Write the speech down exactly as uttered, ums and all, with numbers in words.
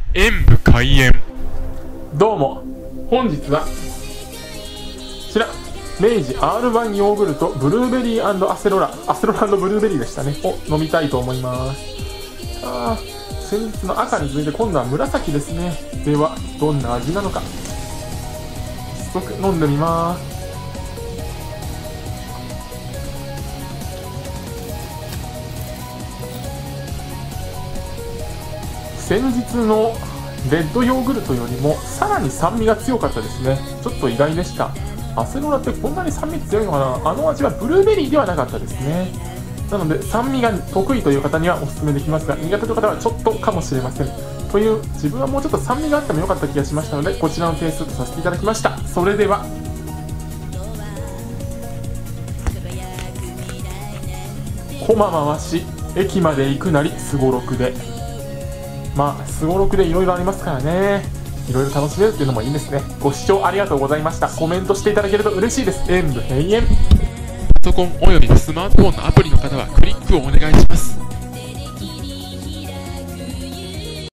演武開演。 どうも、本日はこちら明治 アールワン ヨーグルトブルーベリー&アセロラアセロラ&ブルーベリーでしたねを飲みたいと思います。あー、先日の赤に続いて今度は紫ですね。ではどんな味なのか早速飲んでみます。先日のレッドヨーグルトよりもさらに酸味が強かったですね。ちょっと意外でした。アセロラってこんなに酸味強いのかな。あの味はブルーベリーではなかったですね。なので酸味が得意という方にはおすすめできますが、苦手という方はちょっとかもしれません。という自分はもうちょっと酸味があってもよかった気がしましたので、こちらの点数とさせていただきました。それではコマ回し駅まで行くなりすごろくで、まあすごろくでいろいろありますからね、いろいろ楽しめるっていうのもいいですね。ご視聴ありがとうございました。コメントしていただけると嬉しいです。演武閉園。 パソコンおよびスマートフォンのアプリの方はクリックをお願いします。